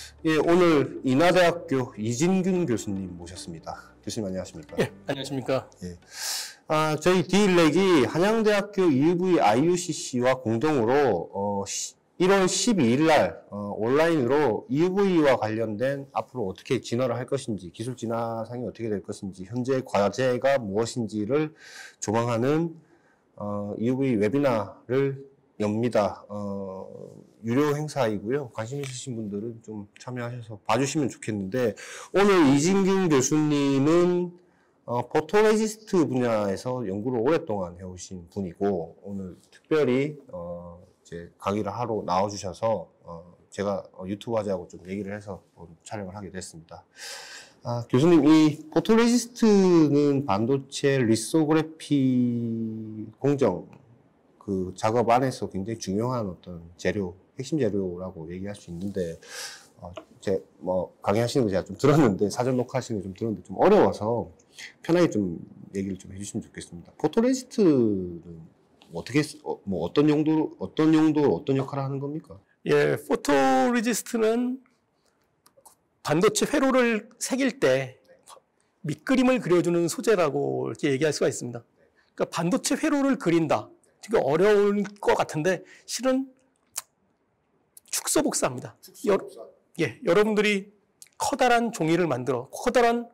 예, 오늘 인하대학교 이진균 교수님 모셨습니다. 교수님 안녕하십니까? 예, 안녕하십니까? 예. 저희 디일렉이 한양대학교 EUV IUCC와 공동으로 1월 12일 날 온라인으로 EUV와 관련된 앞으로 어떻게 진화를 할 것인지, 기술 진화상이 어떻게 될 것인지, 현재 과제가 무엇인지를 조망하는 EUV 웨비나를 엽니다. 유료 행사이고요. 관심 있으신 분들은 좀 참여하셔서 봐주시면 좋겠는데, 오늘 이진균 교수님은 포토레지스트 분야에서 연구를 오랫동안 해오신 분이고, 오늘 특별히 이제 강의를 하러 나와주셔서 제가 유튜브 화제하고 좀 얘기를 해서 촬영을 하게 됐습니다. 교수님, 이 포토레지스트는 반도체 리소그래피 공정 그 작업 안에서 굉장히 중요한 어떤 재료, 핵심 재료라고 얘기할 수 있는데, 제 강의하시는 거 제가 좀 들었는데, 사전 녹화하시는 거 좀 들었는데 좀 어려워서 편하게 좀 얘기를 좀 해주시면 좋겠습니다. 포토레지스트는 어떻게, 어떤 용도로, 어떤 역할을 하는 겁니까? 예, 포토레지스트는 반도체 회로를 새길 때 밑그림을 그려주는 소재라고 이렇게 얘기할 수가 있습니다. 그러니까 반도체 회로를 그린다. 되게 어려울 것 같은데 실은 축소 복사입니다. 여러분들이 커다란 종이를 만들어 커다란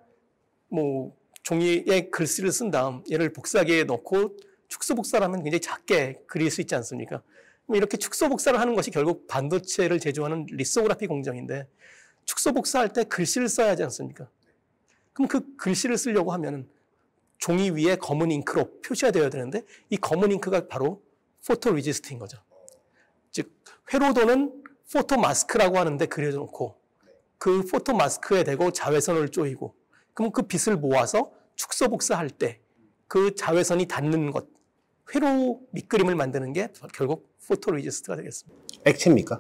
종이에 글씨를 쓴 다음 얘를 복사기에 넣고 축소 복사를 하면 굉장히 작게 그릴 수 있지 않습니까? 이렇게 축소 복사를 하는 것이 결국 반도체를 제조하는 리소그래피 공정인데, 축소 복사할 때 글씨를 써야 하지 않습니까? 그럼 그 글씨를 쓰려고 하면은 종이 위에 검은 잉크로 표시가 되어야 되는데, 이 검은 잉크가 바로 포토레지스트인 거죠. 즉 회로도는 포토마스크라고 하는데 그려놓고 그 포토마스크에 대고 자외선을 쪼이고, 그럼 그 빛을 모아서 축소 복사할 때 그 자외선이 닿는 것, 회로 밑그림을 만드는 게 결국 포토레지스트가 되겠습니다. 액체입니까?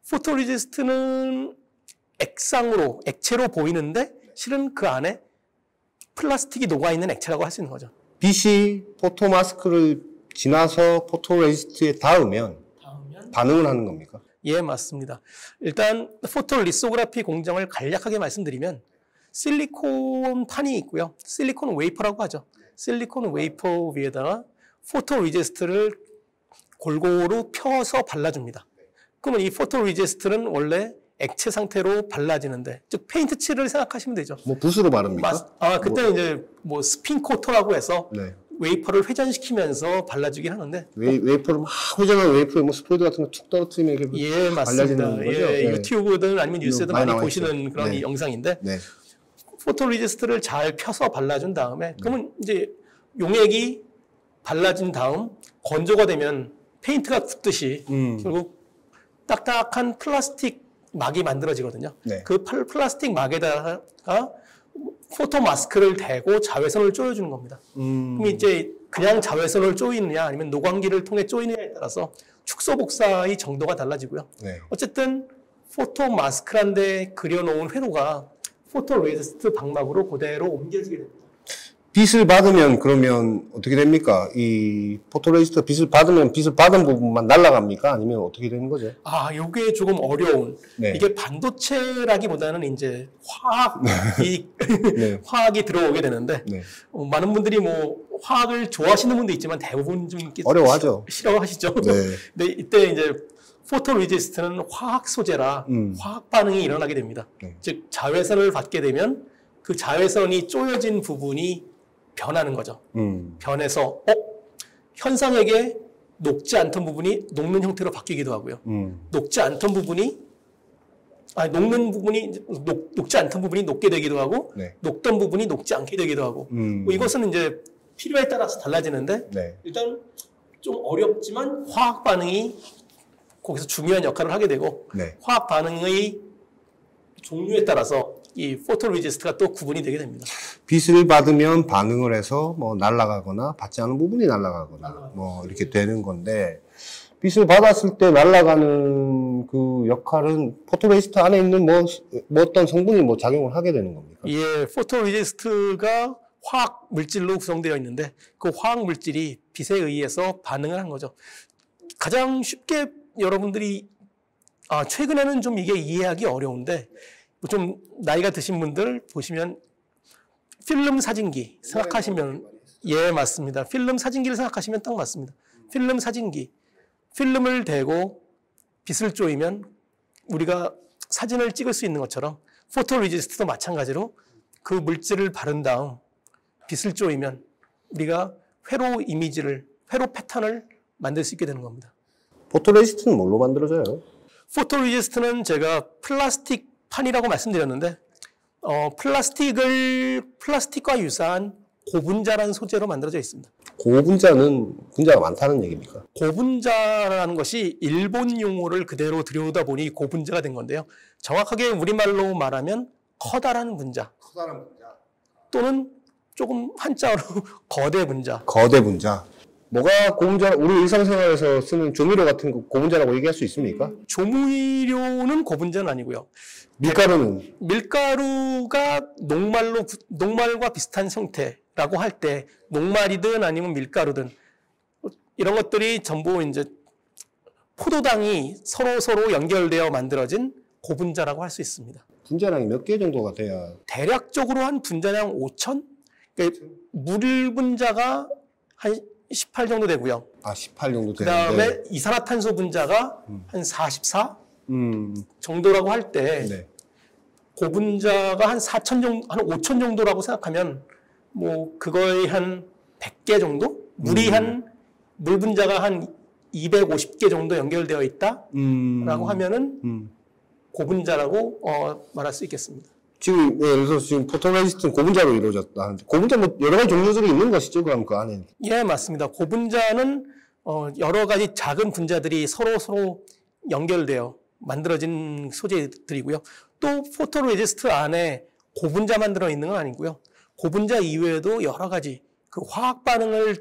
포토레지스트는 액상으로, 액체로 보이는데 실은 그 안에 플라스틱이 녹아있는 액체라고 할 수 있는 거죠. 빛이 포토마스크를 지나서 포토레지스트에 닿으면 반응을 하는 겁니까? 예, 맞습니다. 일단 포토리소그래피 공정을 간략하게 말씀드리면 실리콘 판이 있고요. 실리콘 웨이퍼라고 하죠. 실리콘 웨이퍼 위에다가 포토레지스트를 골고루 펴서 발라줍니다. 그러면 이 포토레지스트는 원래 액체 상태로 발라지는데, 즉 페인트 칠을 생각하시면 되죠. 붓으로 바릅니까? 그때는 이제 스핀 코터라고 해서 네. 웨이퍼를 회전시키면서 발라주긴 하는데, 웨이퍼를 막 회전한 웨이퍼에 스포이드 같은 거 툭 떨어뜨리면 이렇게 예, 맞습니다. 발라지는 거죠? 예, 네. 유튜브든 아니면 뉴스에도 많이 보시는 있죠. 그런 네. 영상인데, 네. 포토레지스트를 잘 펴서 발라준 다음에, 그러면 이제 용액이 발라진 다음 건조가 되면 페인트가 굳듯이 결국 딱딱한 플라스틱 막이 만들어지거든요. 네. 그 플라스틱 막에다가 포토 마스크를 대고 자외선을 쪼여주는 겁니다. 그럼 이제 그냥 자외선을 쪼이느냐 아니면 노광기를 통해 쪼이느냐에 따라서 축소 복사의 정도가 달라지고요. 네. 어쨌든 포토 마스크란데 그려놓은 회로가 포토레지스트 방막으로 그대로 옮겨지게 됩니다. 빛을 받으면 그러면 어떻게 됩니까? 이 포토레지스트 빛을 받으면 빛을 받은 부분만 날아갑니까? 아니면 어떻게 되는 거죠? 요게 조금 어려운. 네. 이게 반도체라기보다는 이제 화학이, 네. 화학이 들어오게 되는데, 네. 많은 분들이 화학을 좋아하시는 분도 있지만 대부분 좀 어려워하죠. 싫어하시죠. 네. 근데 이때 이제 포토레지스트는 화학 소재라 화학 반응이 일어나게 됩니다. 네. 즉 자외선을 받게 되면 그 자외선이 쪼여진 부분이 변하는 거죠. 변해서 현상에게 녹지 않던 부분이 녹는 형태로 바뀌기도 하고요. 녹지 않던 부분이 녹지 않던 부분이 녹게 되기도 하고, 네. 녹던 부분이 녹지 않게 되기도 하고. 이것은 이제 필요에 따라서 달라지는데, 네. 일단 좀 어렵지만 화학 반응이 거기서 중요한 역할을 하게 되고, 네. 화학 반응의 종류에 따라서 이 포토레지스트가 또 구분이 되게 됩니다. 빛을 받으면 반응을 해서 날아가거나 받지 않은 부분이 날아가거나 이렇게 되는 건데, 빛을 받았을 때 날아가는 그 역할은 포토레지스트 안에 있는 어떤 성분이 작용을 하게 되는 겁니까? 예, 포토레지스트가 화학 물질로 구성되어 있는데 그 화학 물질이 빛에 의해서 반응을 한 거죠. 가장 쉽게 여러분들이 최근에는 좀 이게 이해하기 어려운데, 좀 나이가 드신 분들 보시면 필름 사진기 생각하시면, 예, 맞습니다. 필름 사진기를 생각하시면 딱 맞습니다. 필름 사진기. 필름을 대고 빛을 쪼이면 우리가 사진을 찍을 수 있는 것처럼 포토레지스트도 마찬가지로 그 물질을 바른 다음 빛을 쪼이면 우리가 회로 이미지를, 회로 패턴을 만들 수 있게 되는 겁니다. 포토레지스트는 뭘로 만들어져요? 포토레지스트는 제가 플라스틱 판이라고 말씀드렸는데, 플라스틱과 유사한 고분자라는 소재로 만들어져 있습니다. 고분자는 분자가 많다는 얘기입니까? 고분자라는 것이 일본 용어를 그대로 들여다보니 고분자가 된 건데요. 정확하게 우리말로 말하면 커다란 분자. 커다란 분자. 또는 조금 한자어로 거대 분자. 거대 분자. 뭐가 고분자, 우리 일상생활에서 쓰는 조미료 같은 거 고분자라고 얘기할 수 있습니까? 조미료는 고분자는 아니고요. 밀가루는? 밀가루가 녹말과 비슷한 형태라고 할 때, 녹말이든 아니면 밀가루든 이런 것들이 전부 이제 포도당이 서로 연결되어 만들어진 고분자라고 할 수 있습니다. 분자량이 몇 개 정도가 돼야? 대략적으로 한 분자량 5천? 그러니까 물 분자가 한 18 정도 되고요. 18 정도 그 되는데. 다음에 이산화탄소 분자가 한 44 정도라고 할 때, 네. 고분자가 한 4천 정도, 한 5천 정도라고 생각하면, 뭐, 그거의 한 100개 정도? 물 분자가 한 250개 정도 연결되어 있다라고 하면은, 고분자라고 말할 수 있겠습니다. 지금, 예를 들어서 지금 포토레지스트는 고분자로 이루어졌다 하는데, 고분자 뭐 여러 가지 종류들이 있는 것이죠, 그럼 그 안에? 예, 맞습니다. 고분자는 여러 가지 작은 분자들이 서로 연결되어 만들어진 소재들이고요. 또 포토레지스트 안에 고분자만 들어있는 건 아니고요. 고분자 이외에도 여러 가지 그 화학 반응을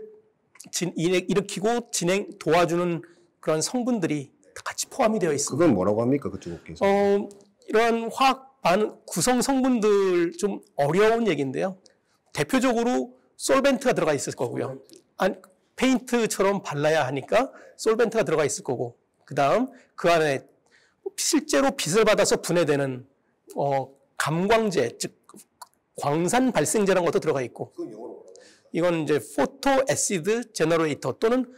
일으키고 도와주는 그런 성분들이 같이 포함이 되어 있습니다. 그건 뭐라고 합니까, 그쪽 업계에서? 이런 화학 구성 성분들 좀 어려운 얘기인데요. 대표적으로 솔벤트가 들어가 있을 거고요. 페인트처럼 발라야 하니까 솔벤트가 들어가 있을 거고, 그 다음 그 안에 실제로 빛을 받아서 분해되는 감광제, 즉 광산 발생제라는 것도 들어가 있고, 이건 이제 포토 애시드 제너레이터 또는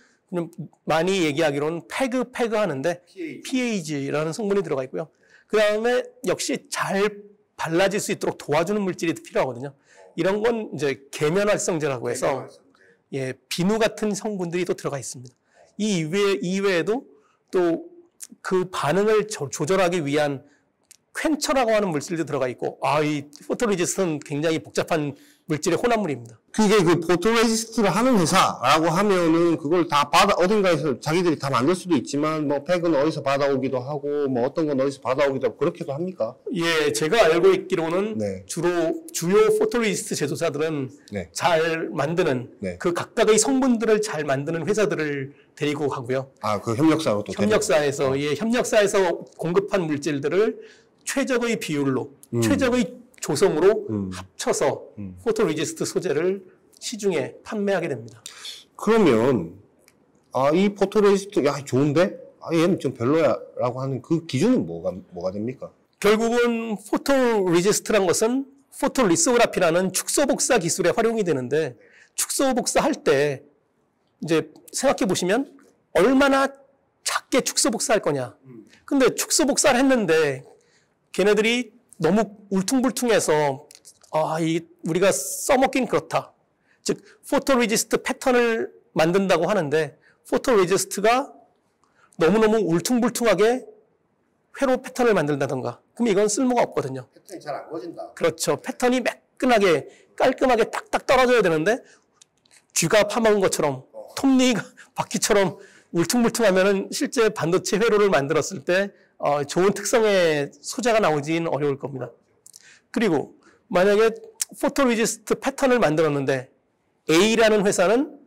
많이 얘기하기로는 패그 하는데 PAG라는 성분이 들어가 있고요. 그 다음에 역시 잘 발라질 수 있도록 도와주는 물질이 필요하거든요. 이런 건 이제 계면활성제라고 해서 예, 비누 같은 성분들이 또 들어가 있습니다. 이 이외에도 또 그 반응을 조절하기 위한 퀘처라고 하는 물질도 들어가 있고, 이 포토레지스트는 굉장히 복잡한 물질의 혼합물입니다. 그게 그 포토레지스트를 하는 회사라고 하면은 그걸 다 어딘가에서 자기들이 다 만들 수도 있지만, 뭐 팩은 어디서 받아오기도 하고, 뭐 어떤 건 어디서 받아오기도 하고, 그렇게도 합니까? 예, 제가 알고 있기로는 네. 주요 포토레지스트 제조사들은 네. 잘 만드는 네. 그 각각의 성분들을 잘 만드는 회사들을 데리고 가고요. 그 협력사로 또 협력사에서 협력사에서 공급한 물질들을 최적의 비율로, 최적의 조성으로 합쳐서 포토레지스트 소재를 시중에 판매하게 됩니다. 그러면 이 포토레지스트 좋은데 얘는 좀 별로야라고 하는 그 기준은 뭐가 됩니까? 결국은 포토레지스트란 것은 포토리소그라피라는 축소복사 기술에 활용이 되는데, 축소복사 할 때 이제 생각해 보시면 얼마나 작게 축소복사할 거냐. 근데 축소복사를 했는데 걔네들이 너무 울퉁불퉁해서 우리가 써먹긴 그렇다. 즉 포토레지스트 패턴을 만든다고 하는데 포토레지스트가 너무너무 울퉁불퉁하게 회로 패턴을 만든다던가, 그럼 이건 쓸모가 없거든요. 패턴이 잘 안 꺼진다. 그렇죠. 패턴이 매끈하게 깔끔하게 딱딱 떨어져야 되는데 쥐가 파먹은 것처럼 톱니 바퀴처럼 울퉁불퉁하면은 실제 반도체 회로를 만들었을 때 좋은 특성의 소재가 나오지는 어려울 겁니다. 그리고 만약에 포토레지스트 패턴을 만들었는데 A라는 회사는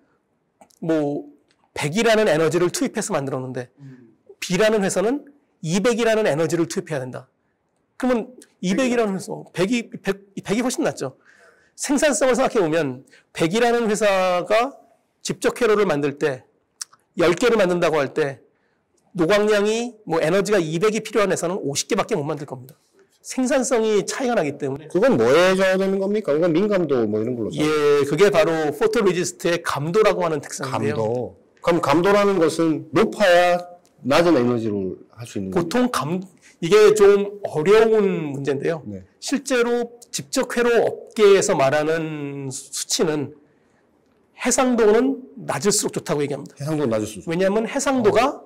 뭐 100이라는 에너지를 투입해서 만들었는데 B라는 회사는 200이라는 에너지를 투입해야 된다. 그러면 200이라는 회사, 100이 훨씬 낫죠. 생산성을 생각해 보면 100이라는 회사가 직접 회로를 만들 때 10개를 만든다고 할 때 노광량이 뭐 에너지가 200이 필요한 회사는 50개밖에 못 만들 겁니다. 생산성이 차이가 나기 때문에. 그건 뭐에 줘야 되는 겁니까? 이건 민감도 뭐 이런 걸로. 예, 그게 바로 포토레지스트의 감도라고 하는 특성인데요. 감도. 그럼 감도라는 것은 높아야 낮은 에너지로 할 수 있는 보통 이게 좀 어려운 문제인데요. 네. 실제로 직접 회로 업계에서 말하는 수치는 해상도는 낮을수록 좋다고 얘기합니다. 해상도 낮을 수 있어요. 왜냐하면 해상도가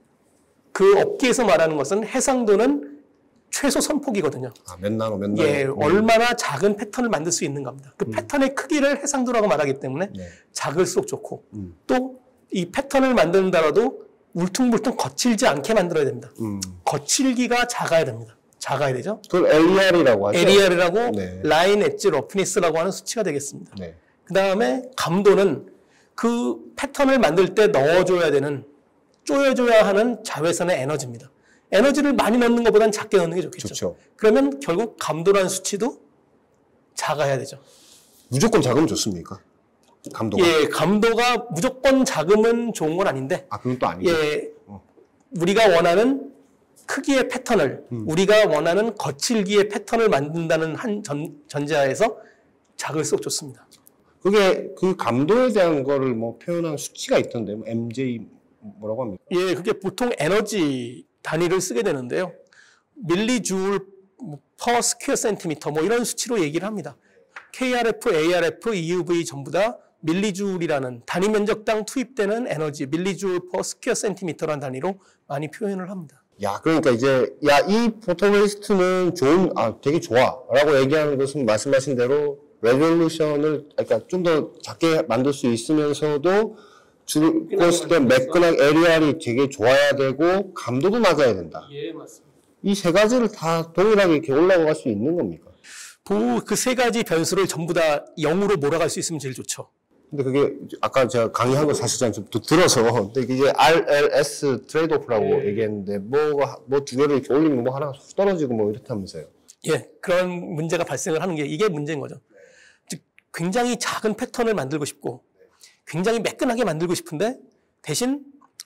그 업계에서 말하는 것은 해상도는 최소 선폭이거든요. 아, 몇 나노, 몇 나노. 예, 얼마나 작은 패턴을 만들 수 있는 겁니다. 그 패턴의 크기를 해상도라고 말하기 때문에 네. 작을수록 좋고 또 이 패턴을 만든다라도 울퉁불퉁 거칠지 않게 만들어야 됩니다. 거칠기가 작아야 됩니다. 작아야 되죠. 그걸 LER이라고 하죠. LER이라고 네. 라인 엣지 러프니스라고 하는 수치가 되겠습니다. 네. 그 다음에 감도는 그 패턴을 만들 때 넣어줘야 되는, 쪼여줘야 하는 자외선의 에너지입니다. 에너지를 많이 넣는 것보다는 작게 넣는 게 좋겠죠. 좋죠. 그러면 결국 감도라는 수치도 작아야 되죠. 무조건 작으면 좋습니까? 감도가. 예, 감도가 무조건 작으면 좋은 건 아닌데, 아, 그건 또 아니죠. 예, 우리가 원하는 크기의 패턴을, 우리가 원하는 거칠기의 패턴을 만든다는 한 전제하에서 작을수록 좋습니다. 그게 그 감도에 대한 거를 뭐 표현한 수치가 있던데, 뭐 MJ 뭐라고 합니까? 예, 그게 보통 에너지 단위를 쓰게 되는데요. 밀리주울 퍼 스퀘어 센티미터 뭐 이런 수치로 얘기를 합니다. KRF, ARF, EUV 전부 다 밀리주울이라는 단위 면적당 투입되는 에너지, 밀리주울 퍼 스퀘어 센티미터라는 단위로 많이 표현을 합니다. 야, 그러니까 이제, 야, 이 포토레지스트는 되게 좋아. 라고 얘기하는 것은 말씀하신 대로, 레졸루션을, 그러니까 좀 더 작게 만들 수 있으면서도, 죽었을 때 매끈하게 LER이 되게 좋아야 되고, 감도도 낮아야 된다. 예, 맞습니다. 이 세 가지를 다 동일하게 이렇게 올라갈 수 있는 겁니까? 그 세 가지 변수를 전부 다 0으로 몰아갈 수 있으면 제일 좋죠. 근데 그게 아까 제가 강의한 거 사실상 좀 들어서 근데 이게 RLS 트레이드오프라고 얘기했는데 뭐 두 개를 이렇게 올리면 뭐 하나 떨어지고 뭐 이렇다면서요. 예, 그런 문제가 발생을 하는 게 이게 문제인 거죠. 즉 굉장히 작은 패턴을 만들고 싶고 굉장히 매끈하게 만들고 싶은데 대신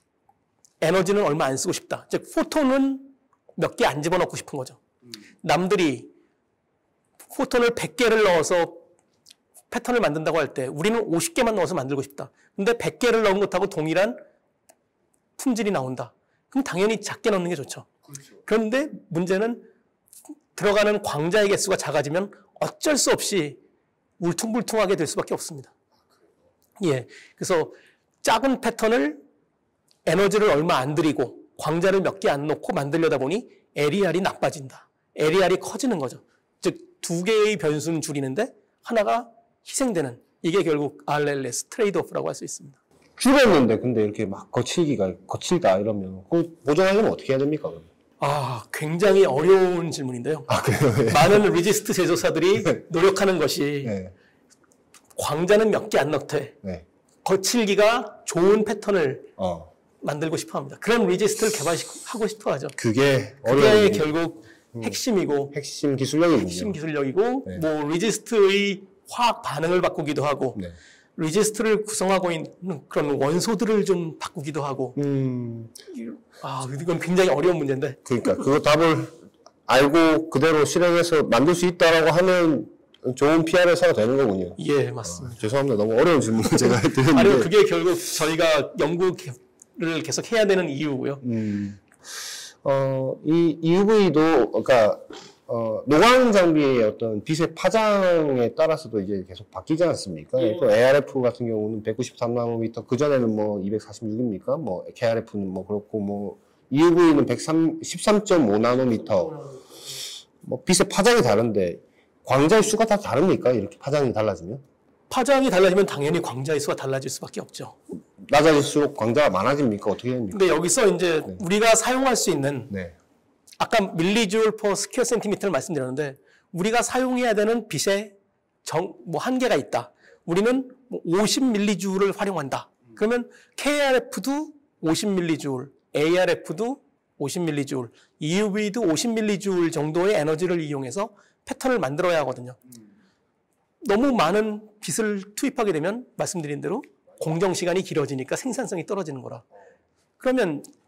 에너지는 얼마 안 쓰고 싶다. 즉 포톤은 몇 개 안 집어넣고 싶은 거죠. 남들이 포톤을 100개를 넣어서 패턴을 만든다고 할 때 우리는 50개만 넣어서 만들고 싶다. 근데 100개를 넣은 것하고 동일한 품질이 나온다. 그럼 당연히 작게 넣는 게 좋죠. 그렇죠. 그런데 문제는 들어가는 광자의 개수가 작아지면 어쩔 수 없이 울퉁불퉁하게 될 수밖에 없습니다. 예, 그래서 작은 패턴을 에너지를 얼마 안 들이고 광자를 몇 개 안 넣고 만들려다 보니 LER이 나빠진다. LER이 커지는 거죠. 즉 두 개의 변수는 줄이는데 하나가 희생되는, 이게 결국 RLS 트레이드오프라고 할 수 있습니다. 줄였는데 근데 이렇게 막 거칠다 이러면 그거 보정하려면 어떻게 해야 됩니까? 아, 굉장히 어려운 질문인데요. 아, 그래요? 네. 많은 리지스트 제조사들이 노력하는 것이 네. 광자는 몇 개 안 넣되 네. 거칠기가 좋은 패턴을 어. 만들고 싶어 합니다. 그런 리지스트를 개발하고 싶어 하죠. 그게 그게 결국 핵심이고 핵심 기술력이군요. 핵심 기술력이고 네. 뭐 리지스트의 화학 반응을 바꾸기도 하고 네. 리지스트를 구성하고 있는 그런 원소들을 좀 바꾸기도 하고 이건 굉장히 어려운 문제인데 그러니까 그 답을 알고 그대로 실행해서 만들 수 있다라고 하면 좋은 PR 회사가 되는 거군요. 예, 맞습니다. 죄송합니다. 너무 어려운 질문을 제가 드렸는데. 아니요, 그게 결국 저희가 연구를 계속 해야 되는 이유고요. 이 EUV도, 그러니까, 노광 장비의 어떤 빛의 파장에 따라서도 이제 계속 바뀌지 않습니까? 또 ARF 같은 경우는 193나노미터, 그전에는 뭐 246입니까? 뭐, KRF는 뭐 그렇고, 뭐, EUV는 13.5나노미터. 뭐, 빛의 파장이 다른데, 광자의 수가 다 다릅니까? 이렇게 파장이 달라지면? 파장이 달라지면 당연히 광자의 수가 달라질 수밖에 없죠. 낮아질수록 광자가 많아집니까? 어떻게 됩니까? 근데 여기서 이제 우리가 사용할 수 있는 네. 아까 밀리주울 퍼 스퀘어 센티미터를 말씀드렸는데 우리가 사용해야 되는 빛의 한계가 있다. 우리는 50밀리주울을 활용한다. 그러면 KRF도 50밀리주울, ARF도 50밀리주울, EUV도 50밀리주울 정도의 에너지를 이용해서 패턴을 만들어야 하거든요. 너무 많은 빛을 투입하게 되면 말씀드린 대로 공정 시간이 길어지니까 생산성이 떨어지는 거라. 그러면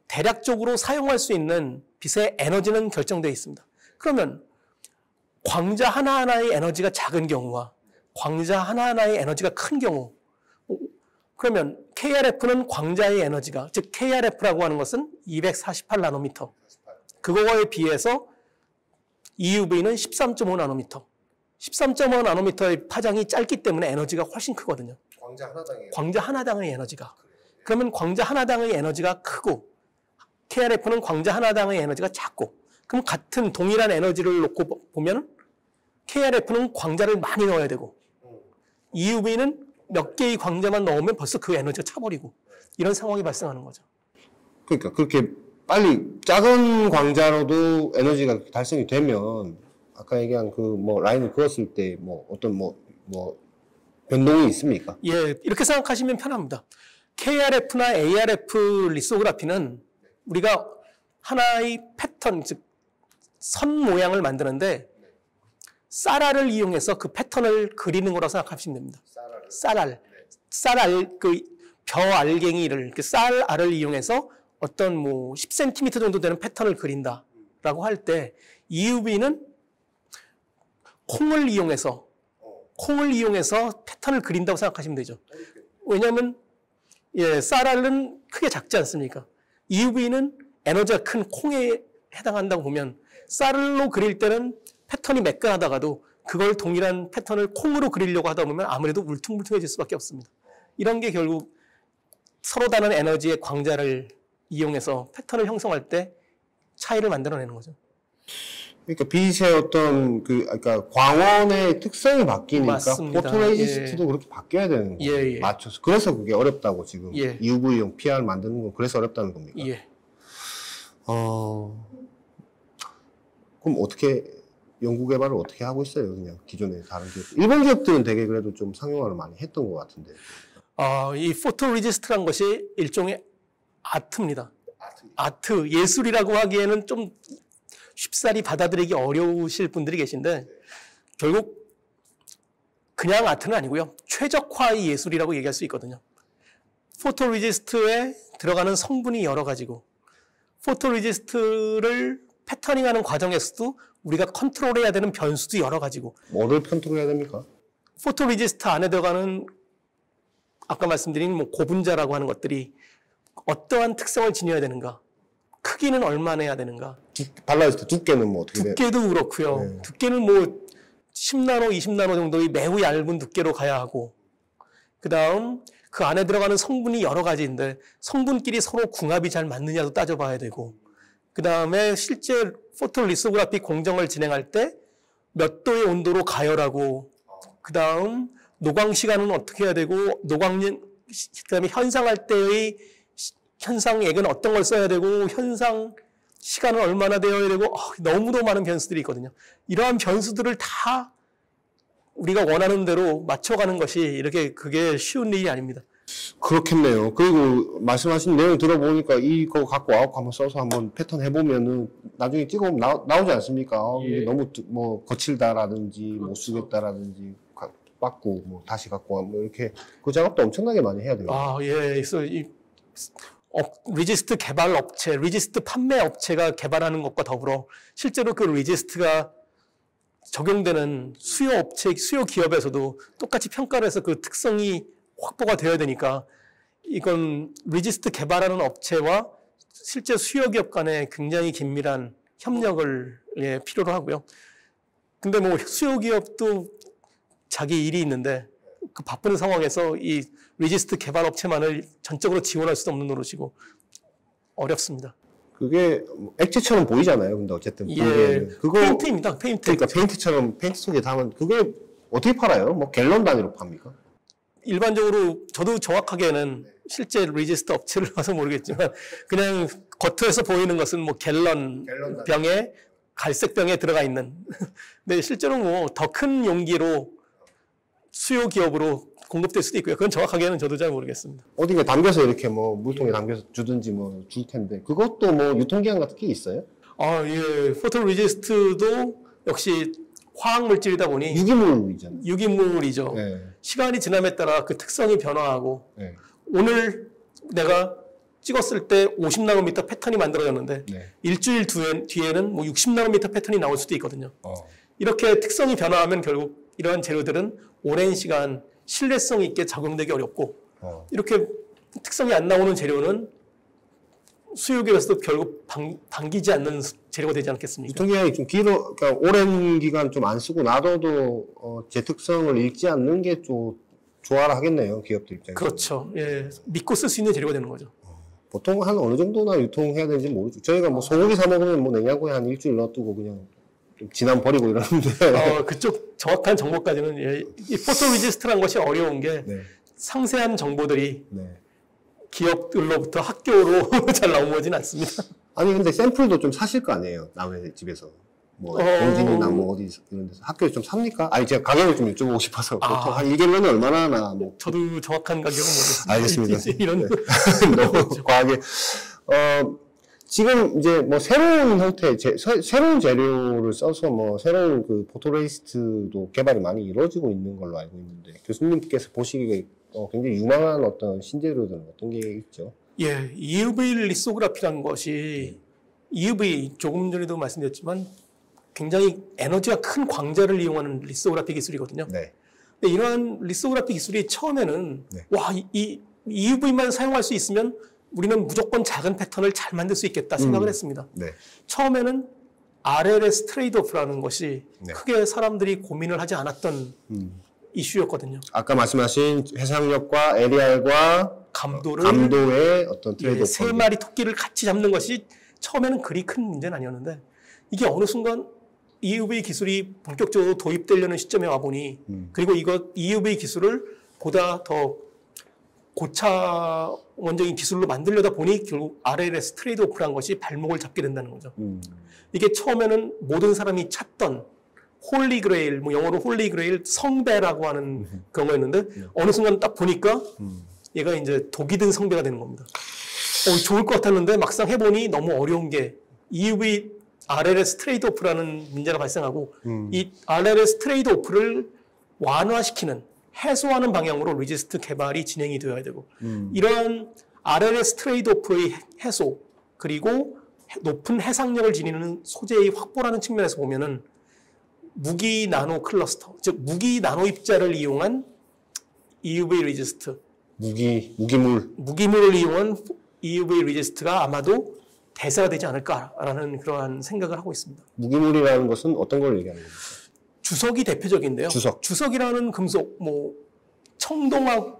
대략적으로 사용할 수 있는 빛의 에너지는 결정되어 있습니다. 그러면 광자 하나하나의 에너지가 작은 경우와 광자 하나하나의 에너지가 큰 경우, 그러면 KRF는 광자의 에너지가, 즉 KRF라고 하는 것은 248나노미터, 그거에 비해서 EUV는 13.5나노미터. 13.5나노미터의 파장이 짧기 때문에 에너지가 훨씬 크거든요. 광자 하나당의 에너지가. 그러면 광자 하나당의 에너지가 크고 KRF는 광자 하나당의 에너지가 작고, 그럼 같은 동일한 에너지를 놓고 보면 KRF는 광자를 많이 넣어야 되고 EUV는 몇 개의 광자만 넣으면 벌써 그 에너지가 차버리고, 이런 상황이 발생하는 거죠. 그러니까 그렇게 빨리 작은 광자로도 에너지가 달성이 되면 아까 얘기한 그 뭐 라인을 그었을 때 뭐 어떤 뭐 변동이 있습니까? 예, 이렇게 생각하시면 편합니다. KRF나 ARF 리소그라피는 우리가 하나의 패턴, 즉 선 모양을 만드는데 쌀알을 이용해서 그 패턴을 그리는 거라고 생각하시면 됩니다. 쌀알, 그 벼알갱이를, 그 쌀알을 이용해서 어떤 뭐 10cm 정도 되는 패턴을 그린다라고 할 때 EUV는 콩을 이용해서 패턴을 그린다고 생각하시면 되죠. 왜냐하면 쌀알은 크게 작지 않습니까? EUV는 에너지가 큰 콩에 해당한다고 보면 쌀로 그릴 때는 패턴이 매끈하다가도 그걸 동일한 패턴을 콩으로 그리려고 하다 보면 아무래도 울퉁불퉁해질 수밖에 없습니다. 이런 게 결국 서로 다른 에너지의 광자를 이용해서 패턴을 형성할 때 차이를 만들어내는 거죠. 그러니까 빛의 어떤 그러니까 광원의 특성이 바뀌니까 맞습니다. 포토레지스트도 그렇게 바뀌어야 되는 거예요. 맞춰서. 그래서 그게 어렵다고 지금 UV용 PR 만드는 건 그래서 어렵다는 겁니까? 그럼 어떻게 연구 개발을 어떻게 하고 있어요? 그냥 기존의 다른 기업. 일본 기업들은 되게 그래도 좀 상용화를 많이 했던 것 같은데. 이 포토레지스트란 것이 일종의 아트입니다. 아트, 예술이라고 하기에는 좀 쉽사리 받아들이기 어려우실 분들이 계신데 결국 그냥 아트는 아니고요. 최적화의 예술이라고 얘기할 수 있거든요. 포토레지스트에 들어가는 성분이 여러 가지고 포토레지스트를 패터닝하는 과정에서도 우리가 컨트롤해야 되는 변수도 여러 가지고. 뭐를 컨트롤해야 됩니까? 포토레지스트 안에 들어가는 아까 말씀드린 뭐 고분자라고 하는 것들이 어떠한 특성을 지녀야 되는가, 크기는 얼마나 해야 되는가, 발라있을 때 두께는 뭐 어떻게 두께도 그렇고요. 두께는 뭐 10나노, 20나노 정도의 매우 얇은 두께로 가야 하고, 그 다음 그 안에 들어가는 성분이 여러 가지인데 성분끼리 서로 궁합이 잘 맞느냐도 따져봐야 되고, 그 다음에 실제 포토리소그래피 공정을 진행할 때 몇 도의 온도로 가열하고, 그 다음 노광 시간은 어떻게 해야 되고, 그 다음에 현상할 때의 현상액은 어떤 걸 써야 되고, 현상 시간은 얼마나 되어야 되고, 너무도 많은 변수들이 있거든요. 이러한 변수들을 다 우리가 원하는 대로 맞춰가는 것이 이렇게 그게 쉬운 일이 아닙니다. 그렇겠네요. 그리고 말씀하신 내용 들어보니까 이거 갖고 와갖고 한번 써서 한번 패턴 해보면은 나중에 찍어보면 나오지 않습니까? 이게 너무 뭐 거칠다라든지 못 쓰겠다라든지 빠꾸 뭐 다시 갖고 와 뭐 이렇게 그 작업도 엄청나게 많이 해야 돼요. 그래서 리지스트 개발 업체, 리지스트 판매 업체가 개발하는 것과 더불어 실제로 그 리지스트가 적용되는 수요 업체, 수요 기업에서도 똑같이 평가를 해서 그 특성이 확보가 되어야 되니까 이건 리지스트 개발하는 업체와 실제 수요 기업 간에 굉장히 긴밀한 협력을 필요로 하고요. 근데 뭐 수요 기업도 자기 일이 있는데 그 바쁜 상황에서 이 리지스트 개발 업체만을 전적으로 지원할 수도 없는 노릇이고 어렵습니다. 그게 액체처럼 보이잖아요. 근데 어쨌든 그거 페인트입니다. 페인트. 그러니까 페인트처럼 페인트 속에 담은 그게 어떻게 팔아요? 뭐 갤런 단위로 팝니까? 일반적으로 저도 정확하게는 실제 리지스트 업체를 봐서 모르겠지만 그냥 겉에서 보이는 것은 뭐 갤런 병에 갈색 병에 들어가 있는. 근데 실제로 뭐 더 큰 용기로 수요 기업으로 공급될 수도 있고요. 그건 정확하게는 저도 잘 모르겠습니다. 어딘가 담겨서 이렇게 뭐 물통에 담겨서 주든지 뭐 줄 텐데 그것도 뭐 유통기한 같은 게 있어요? 포토 리지스트도 역시 화학 물질이다 보니 유기물이잖아요. 유기물이죠. 시간이 지남에 따라 그 특성이 변화하고 오늘 내가 찍었을 때 50나노미터 패턴이 만들어졌는데 네. 일주일 뒤에는 뭐 60나노미터 패턴이 나올 수도 있거든요. 어. 이렇게 특성이 변화하면 결국 이러한 재료들은 오랜 시간 신뢰성 있게 적용되기 어렵고 이렇게 특성이 안 나오는 재료는 수요기에서도 결국 당기지 않는 재료가 되지 않겠습니까? 유통기한이 좀 그러니까 오랜 기간 좀 안 쓰고 놔둬도 제 특성을 잃지 않는 게 좀 좋아라 하겠네요, 기업들 입장에서. 그렇죠. 예, 믿고 쓸 수 있는 재료가 되는 거죠. 보통 한 어느 정도나 유통해야 되는지 모르죠. 저희가 뭐 소고기 사 먹으면 뭐 냉장고에 한 일주일 놔두고 그냥 좀 지난 버리고 이러는데. 그쪽 정확한 정보까지는 이 포토리지스트라는 것이 어려운 게 네. 상세한 정보들이 네. 기업들로부터 학교로 잘 나오진 않습니다. 아니 근데 샘플도 좀 사실 거 아니에요, 남의 집에서. 뭐 공진이나 뭐 어디 이런 데서 학교에 좀 삽니까? 아니 제가 가격을 좀 여쭤보고 싶어서 보통 한 1개월에 얼마나 하나 뭐. 저도 정확한 가격은 모르겠습니다. 알겠습니다. 이런 너무 과하게. 지금 이제 뭐 새로운 형태, 새로운 재료를 써서 뭐 새로운 그 포토레이스트도 개발이 많이 이루어지고 있는 걸로 알고 있는데 교수님께서 보시기에 굉장히 유망한 어떤 신재료들은 어떤 게 있죠? 예, EUV 리소그라피라는 것이 EUV 조금 전에도 말씀드렸지만 굉장히 에너지가 큰 광자를 이용하는 리소그라피 기술이거든요. 네. 근데 이러한 리소그라피 기술이 처음에는 네. 와, 이 EUV만 사용할 수 있으면 우리는 무조건 작은 패턴을 잘 만들 수 있겠다 생각을 했습니다. 네. 처음에는 RLS 트레이드오프라는 것이 네. 크게 사람들이 고민을 하지 않았던 이슈였거든요. 아까 말씀하신 회상력과 LER과 감도의 어떤 트레이드 세 마리 토끼를 같이 잡는 것이 처음에는 그리 큰 문제는 아니었는데 이게 어느 순간 EUV 기술이 본격적으로 도입되려는 시점에 와보니 그리고 이거 EUV 기술을 보다 더 고차원적인 기술로 만들려다 보니 결국 RLS 트레이드오프라는 것이 발목을 잡게 된다는 거죠. 이게 처음에는 모든 사람이 찾던 홀리 그레일, 뭐 영어로 홀리 그레일 성배라고 하는 그런 거였는데 어느 순간 딱 보니까 얘가 이제 독이 든 성배가 되는 겁니다. 좋을 것 같았는데 막상 해보니 너무 어려운 게 EUV RLS 트레이드오프라는 문제가 발생하고 이 RLS 트레이드오프를 완화시키는 해소하는 방향으로 리지스트 개발이 진행이 되어야 되고 이런 RLS 트레이드오프의 해소 그리고 높은 해상력을 지니는 소재의 확보라는 측면에서 보면은 무기 나노 클러스터, 즉 무기 나노 입자를 이용한 EUV 리지스트 무기물을 이용한 EUV 리지스트가 아마도 대세가 되지 않을까라는 그러한 생각을 하고 있습니다. 무기물이라는 것은 어떤 걸 얘기하는 겁니까? 주석이 대표적인데요. 주석이라는 금속, 뭐 청동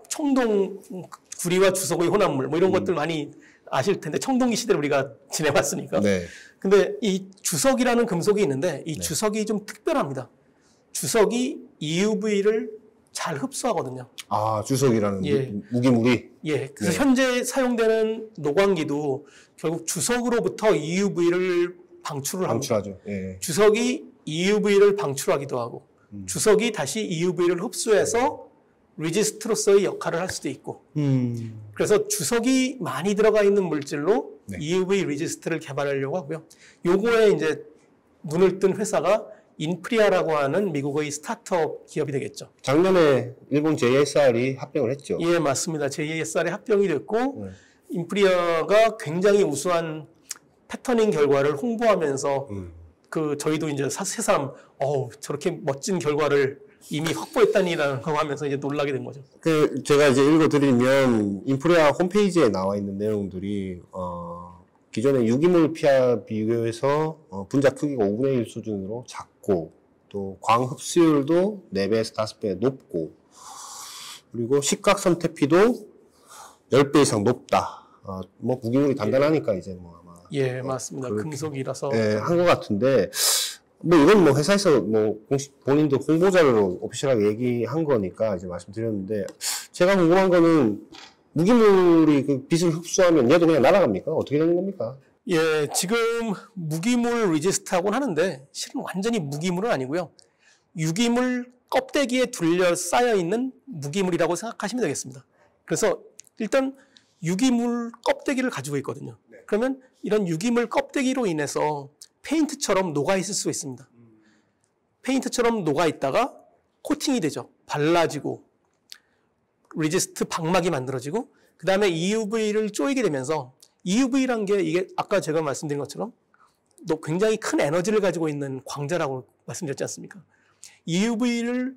구리와 주석의 혼합물, 뭐 이런 것들 많이 아실 텐데 청동기 시대를 우리가 지내봤으니까. 네. 근데 이 주석이라는 금속이 있는데 이 주석이 좀 특별합니다. 주석이 EUV를 잘 흡수하거든요. 아, 주석이라는 예. 무기물이? 예. 그래서 현재 사용되는 노광기도 결국 주석으로부터 EUV를 방출을 합니다. 방출하죠. 예. 주석이 EUV를 방출하기도 하고 주석이 다시 EUV를 흡수해서 리지스트로서의 역할을 할 수도 있고 그래서 주석이 많이 들어가 있는 물질로 네. EUV 리지스트를 개발하려고 하고요. 요거에 이제 눈을 뜬 회사가 인프리아라고 하는 미국의 스타트업 기업이 되겠죠. 작년에 일본 JSR이 합병을 했죠. 예, 맞습니다. JSR에 합병이 됐고 인프리아가 굉장히 우수한 패터닝 결과를 홍보하면서 저희도 이제 새삼 저렇게 멋진 결과를 이미 확보했다니라는 거 하면서 이제 놀라게 된 거죠. 제가 이제 읽어드리면 인프리아 홈페이지에 나와 있는 내용들이 기존의 유기물 피하 비교해서 분자 크기가 5분의 1 수준으로 작고 또 광 흡수율도 4배에서 5배 높고 그리고 식각 선택피도 10배 이상 높다. 뭐 무기물이 단단하니까 이제 뭐 아마 예, 맞습니다. 금속이라서 한 것 같은데 뭐 이건 뭐 회사에서 뭐 공식 본인도 홍보자료로 오피셜하게 얘기한 거니까 이제 말씀드렸는데 제가 궁금한 거는 무기물이 그 빛을 흡수하면 얘도 그냥 날아갑니까? 어떻게 되는 겁니까? 예, 지금 무기물 리지스트하고는 하는데 실은 완전히 무기물은 아니고요. 유기물 껍데기에 둘러싸여 있는 무기물이라고 생각하시면 되겠습니다. 그래서 일단 유기물 껍데기를 가지고 있거든요. 그러면 이런 유기물 껍데기로 인해서 페인트처럼 녹아있을 수 있습니다. 페인트처럼 녹아있다가 코팅이 되죠. 발라지고 리지스트 방막이 만들어지고 그 다음에 EUV를 쪼이게 되면서 EUV란 게 이게 아까 제가 말씀드린 것처럼 또 굉장히 큰 에너지를 가지고 있는 광자라고 말씀드렸지 않습니까? EUV를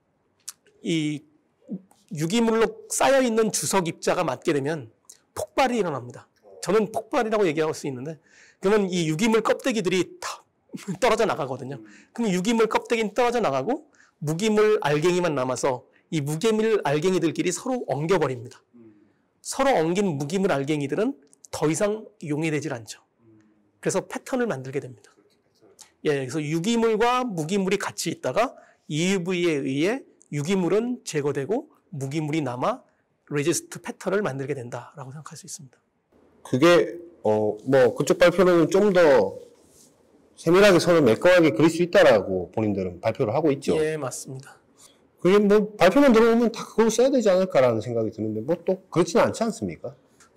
이 유기물로 쌓여있는 주석 입자가 맞게 되면 폭발이 일어납니다. 저는 폭발이라고 얘기할 수 있는데 그러면 이 유기물 껍데기들이 다 떨어져 나가거든요. 그럼 유기물 껍데기는 떨어져 나가고 무기물 알갱이만 남아서 이 무기물 알갱이들끼리 서로 엉겨버립니다. 서로 엉긴 무기물 알갱이들은 더 이상 용해되질 않죠. 그래서 패턴을 만들게 됩니다. 예, 그래서 유기물과 무기물이 같이 있다가 EUV에 의해 유기물은 제거되고 무기물이 남아 레지스트 패턴을 만들게 된다라고 생각할 수 있습니다. 그게 뭐 그쪽 발표는 좀 더 세밀하게 선을 매끄하게 그릴 수 있다라고 본인들은 발표를 하고 있죠. 예, 맞습니다. 그게 뭐 발표만 들어보면 다 그걸 써야 되지 않을까라는 생각이 드는데 뭐 또 그렇지는 않지 않습니까?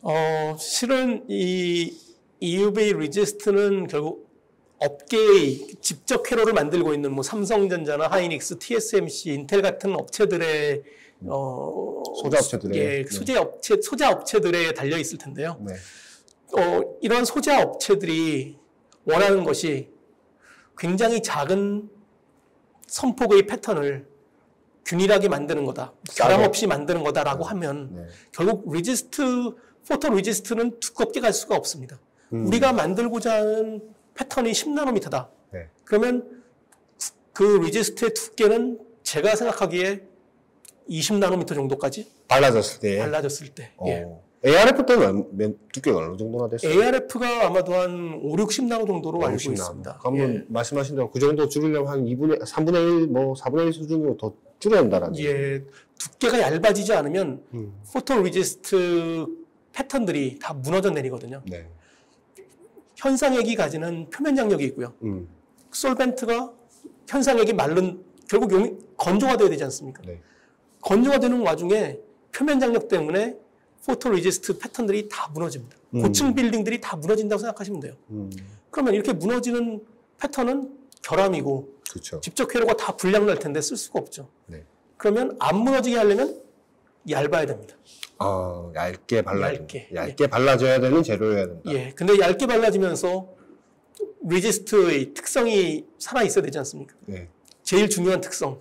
실은 이 EUV 레지스트는 결국 업계의 직접 회로를 만들고 있는 뭐 삼성전자나 하이닉스, TSMC, 인텔 같은 업체들의 소자 업체들의 예, 소자 업체들에 달려 있을 텐데요. 네. 이런 소자 업체들이 원하는 것이 굉장히 작은 선폭의 패턴을 균일하게 만드는 거다, 결함 없이 만드는 거다라고 하면 네. 결국 포토 레지스트는 두껍게 갈 수가 없습니다. 우리가 만들고자 하는 패턴이 10나노미터다. 네. 그러면 그 레지스트의 두께는 제가 생각하기에 20나노미터 정도까지 발라졌을 때. 예. ARF 때는 두께가 어느 정도나 됐어요? ARF가 아마도 한 5, 60나노 정도로 알고 있습니다. 그러면 예. 말씀하신 대로 그 정도 줄이려면 한 3분의 1, 뭐 4분의 1 수준으로 더 줄여야 된다라는. 예. 두께가 얇아지지 않으면 포토 레지스트 패턴들이 다 무너져 내리거든요. 네. 현상액이 가지는 표면 장력이 있고요. 솔벤트가 현상액이 결국 건조가 돼야 되지 않습니까? 네. 건조가 되는 와중에 표면 장력 때문에 포토 레지스트 패턴들이 다 무너집니다. 고층 빌딩들이 다 무너진다고 생각하시면 돼요. 그러면 이렇게 무너지는 패턴은 결함이고 그렇죠. 직접 회로가 다 불량 날 텐데 쓸 수가 없죠. 네. 그러면 안 무너지게 하려면 얇아야 됩니다. 얇게 발라야 얇게 발라져야 되는 재료여야 된다. 예. 근데 얇게 발라지면서 레지스트의 특성이 살아 있어야 되지 않습니까? 네. 제일 중요한 특성,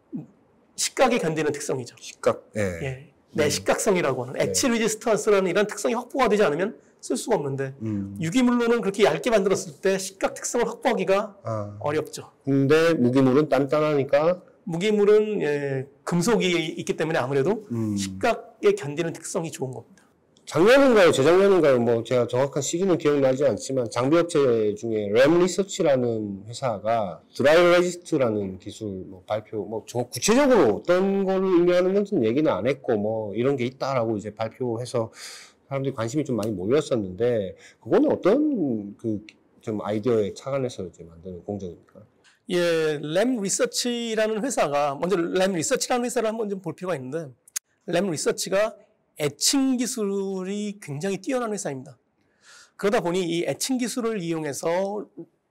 식각에 견디는 특성이죠. 식각. 예. 예. 내식각성이라고 하는 엣지 레지스턴스라는 이런 특성이 확보가 되지 않으면 쓸 수가 없는데 유기물로는 그렇게 얇게 만들었을 때 식각 특성을 확보하기가 어렵죠. 근데 무기물은 단단하니까 무기물은 예, 금속이 있기 때문에 아무래도 식각에 견디는 특성이 좋은 겁니다. 작년인가요? 재작년인가요? 뭐 제가 정확한 시기는 기억나지 않지만 장비업체 중에 램 리서치라는 회사가 드라이 레지스트라는 기술 발표 구체적으로 어떤 걸 의미하는 건지는 얘기는 안 했고 뭐 이런 게 있다라고 이제 발표해서 사람들이 관심이 좀 많이 몰렸었는데 그거는 어떤 좀 아이디어에 착안해서 이제 만드는 공정입니까? 예, 램 리서치라는 회사가 먼저 램 리서치라는 회사를 한번 좀 볼 필요가 있는데 램 리서치가 에칭 기술이 굉장히 뛰어난 회사입니다. 그러다 보니 이 에칭 기술을 이용해서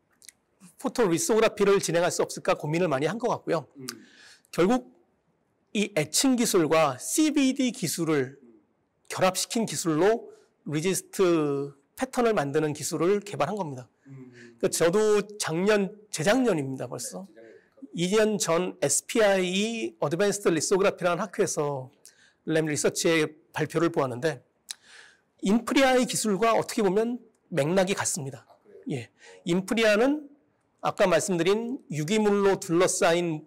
포토 리소그라피를 진행할 수 없을까 고민을 많이 한 것 같고요. 결국 이 에칭 기술과 CVD 기술을 결합시킨 기술로 레지스트 패턴을 만드는 기술을 개발한 겁니다. 저도 재작년입니다 벌써. 2년 전 SPI 어드밴스드 리소그라피라는 학회에서 램 리서치의 발표를 보았는데 인프리아의 기술과 어떻게 보면 맥락이 같습니다. 예, 인프리아는 아까 말씀드린 유기물로 둘러싸인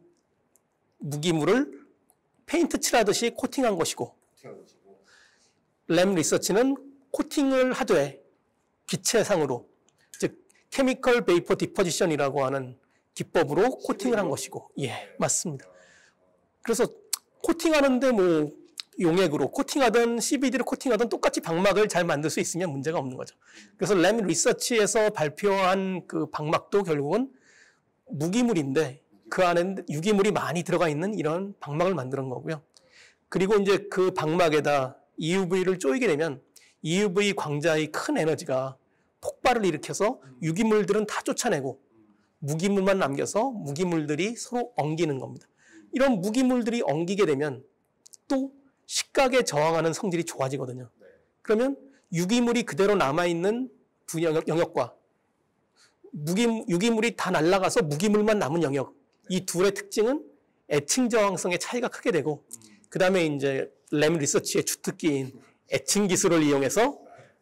무기물을 페인트 칠하듯이 코팅한 것이고 램 리서치는 코팅을 하되 기체상으로 즉 케미컬 베이퍼 디포지션이라고 하는 기법으로 코팅을 한 것이고 예, 맞습니다. 그래서 코팅하는데 뭐 용액으로 코팅하든 CVD로 코팅하든 똑같이 방막을 잘 만들 수 있으면 문제가 없는 거죠. 그래서 램 리서치에서 발표한 그 방막도 결국은 무기물인데 그 안에 유기물이 많이 들어가 있는 이런 방막을 만드는 거고요. 그리고 이제 그 방막에다 EUV를 쪼이게 되면 EUV 광자의 큰 에너지가 폭발을 일으켜서 유기물들은 다 쫓아내고 무기물만 남겨서 무기물들이 서로 엉기는 겁니다. 이런 무기물들이 엉기게 되면 또 식각에 저항하는 성질이 좋아지거든요. 그러면 유기물이 그대로 남아있는 영역과 유기물이 다 날아가서 무기물만 남은 영역, 이 둘의 특징은 에칭 저항성의 차이가 크게 되고, 그 다음에 이제 램 리서치의 주특기인 에칭 기술을 이용해서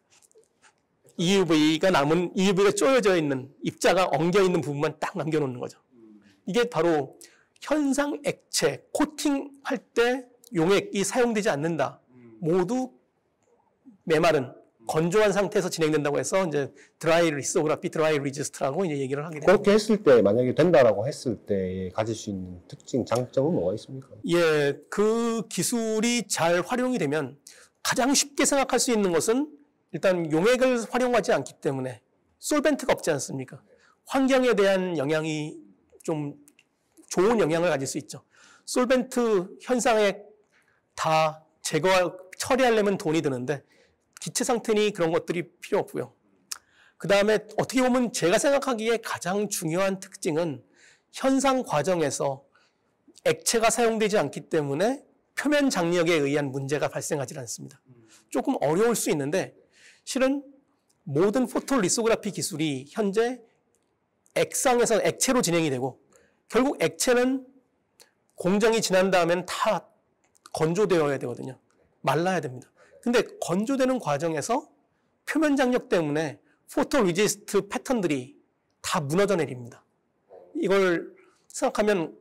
EUV가 쪼여져 있는, 입자가 엉겨 있는 부분만 딱 남겨놓는 거죠. 이게 바로 현상 액체, 코팅할 때 용액이 사용되지 않는다. 모두 메마른, 건조한 상태에서 진행된다고 해서 이제 드라이 리소그라피, 드라이 리지스트라고 이제 얘기를 하게 됩니다. 그렇게 했을 때, 만약에 된다라고 했을 때 가질 수 있는 특징, 장점은 뭐가 있습니까? 예, 그 기술이 잘 활용이 되면 가장 쉽게 생각할 수 있는 것은 일단 용액을 활용하지 않기 때문에 솔벤트가 없지 않습니까? 환경에 대한 영향이 좀 좋은 영향을 가질 수 있죠. 솔벤트 현상에 다 처리하려면 돈이 드는데 기체 상태니 그런 것들이 필요 없고요. 그 다음에 어떻게 보면 제가 생각하기에 가장 중요한 특징은 현상 과정에서 액체가 사용되지 않기 때문에 표면 장력에 의한 문제가 발생하지 않습니다. 조금 어려울 수 있는데 실은 모든 포토리소그라피 기술이 현재 액상에서 액체로 진행이 되고 결국 액체는 공정이 지난 다음에는 다 건조되어야 되거든요. 말라야 됩니다. 근데 건조되는 과정에서 표면 장력 때문에 포토리지스트 패턴들이 다 무너져 내립니다. 이걸 생각하면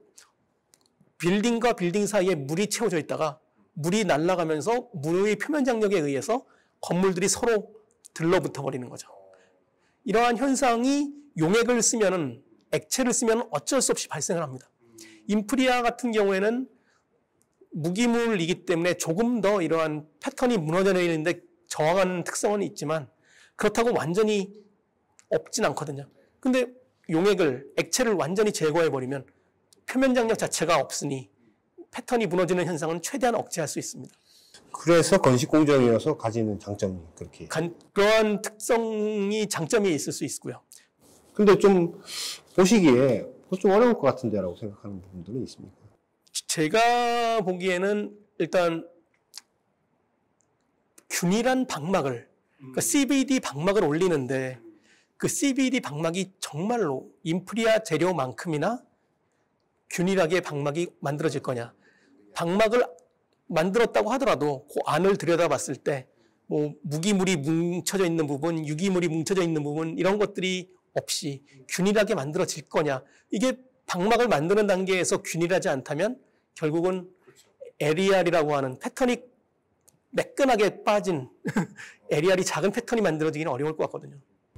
빌딩과 빌딩 사이에 물이 채워져 있다가 물이 날아가면서 물의 표면 장력에 의해서 건물들이 서로 들러붙어 버리는 거죠. 이러한 현상이 용액을 쓰면은, 액체를 쓰면 어쩔 수 없이 발생을 합니다. 인프리아 같은 경우에는 무기물이기 때문에 조금 더 이러한 패턴이 무너져 내리는데 저항하는 특성은 있지만 그렇다고 완전히 없진 않거든요. 근데 액체를 완전히 제거해버리면 표면 장력 자체가 없으니 패턴이 무너지는 현상은 최대한 억제할 수 있습니다. 그래서 건식공정이어서 가지는 장점이 그렇게. 그러한 특성이, 장점이 있을 수 있고요. 근데 좀 보시기에 좀 어려울 것 같은데라고 생각하는 부분들은 있습니까? 제가 보기에는 일단 균일한 방막을, 그러니까 CVD 방막을 올리는데 그 CVD 방막이 정말로 인프리아 재료만큼이나 균일하게 방막이 만들어질 거냐. 방막을 만들었다고 하더라도 그 안을 들여다봤을 때 뭐 무기물이 뭉쳐져 있는 부분, 유기물이 뭉쳐져 있는 부분 이런 것들이 없이 균일하게 만들어질 거냐. 이게 방막을 만드는 단계에서 균일하지 않다면 결국은 LER이라고 하는 패턴이 매끈하게 빠진 LER이 작은 패턴이 만들어지기는 어려울 것 같거든요.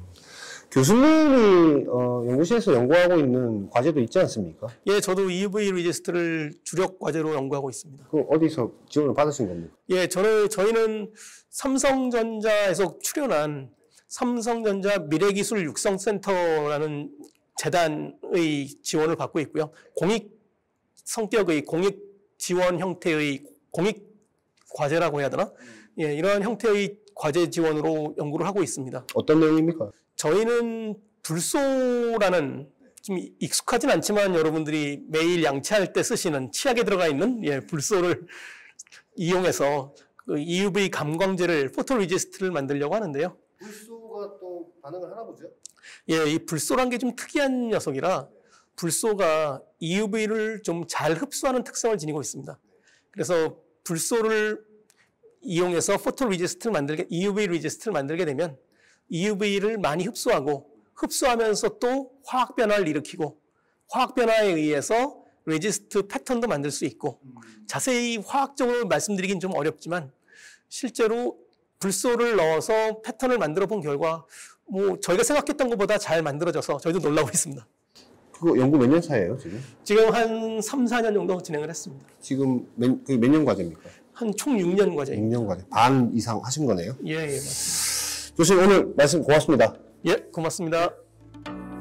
교수님이 연구실에서 연구하고 있는 과제도 있지 않습니까? 예, 저도 EUV 리지스트를 주력 과제로 연구하고 있습니다. 그럼 어디서 지원을 받으신 겁니까? 예, 저희는 삼성전자에서 출연한 삼성전자 미래기술 육성센터라는 재단의 지원을 받고 있고요. 공익 성격의 공익 지원 형태의 공익 과제라고 해야 되나? 예, 이러한 형태의 과제 지원으로 연구를 하고 있습니다. 어떤 내용입니까? 저희는 불소라는 좀 익숙하진 않지만 여러분들이 매일 양치할 때 쓰시는 치약에 들어가 있는 불소를 이용해서 그 EUV 감광제를 포토리지스트를 만들려고 하는데요. 불소가 또 반응을 하나 보죠? 예, 이 불소란 게 좀 특이한 녀석이라 불소가 EUV를 좀 잘 흡수하는 특성을 지니고 있습니다. 그래서 불소를 이용해서 EUV 리지스트를 만들게 되면 EUV를 많이 흡수하면서 또 화학 변화를 일으키고 화학 변화에 의해서 레지스트 패턴도 만들 수 있고 자세히 화학적으로 말씀드리긴 좀 어렵지만 실제로 불소를 넣어서 패턴을 만들어 본 결과 뭐 저희가 생각했던 것보다 잘 만들어져서 저희도 놀라고 있습니다. 그거 연구 몇 년 차예요, 지금? 지금 한 3, 4년 정도 진행을 했습니다. 지금 몇 년 과제입니까? 한 총 6년 과제입니다. 6년 과제. 반 이상 하신 거네요? 예, 맞습니다. 교수님 오늘 말씀 고맙습니다. 예, 고맙습니다.